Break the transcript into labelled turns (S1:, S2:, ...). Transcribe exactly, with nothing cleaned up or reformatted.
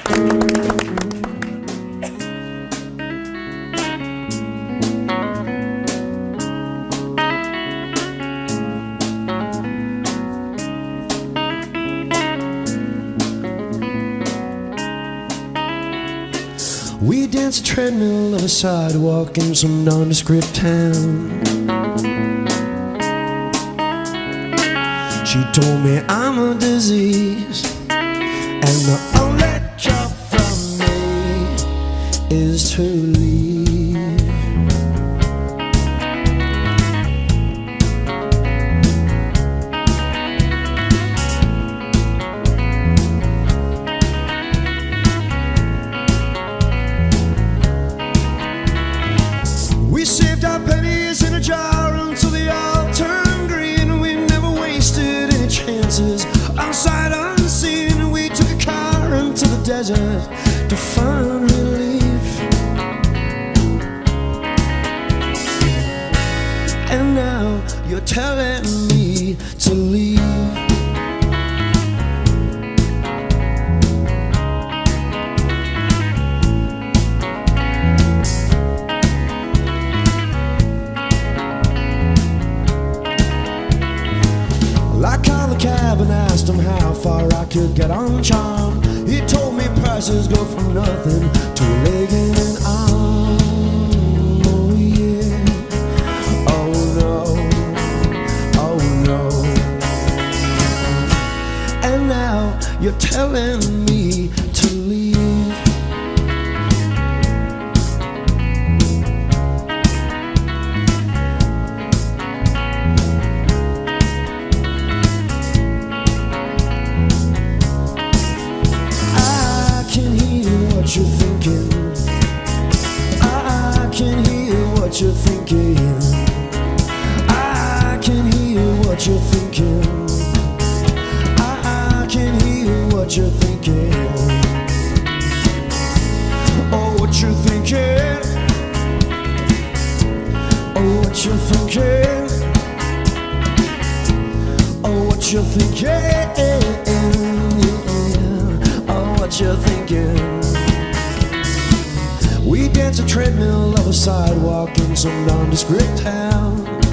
S1: We danced a treadmill on a sidewalk in some nondescript town. She told me I'm a disease, and the only job from me is to leave. We saved our pennies in a jar until they all turned green. We never wasted any chances. Outside unseen, we took a car into the desert to find relief. And now you're telling me to leave. I called the cab and asked him how far I could get on charm. He told me prices go from nothing to a leg and an arm. Oh yeah, oh no, oh no. And now you're telling me to leave. What you're thinking, I can hear what you're thinking, I can hear what you're thinking, I can hear what you're thinking. Oh, what you're thinking, oh, what you're thinking, oh, what you're thinking, oh, what you're thinking. We danced a treadmill of a sidewalk in some nondescript town.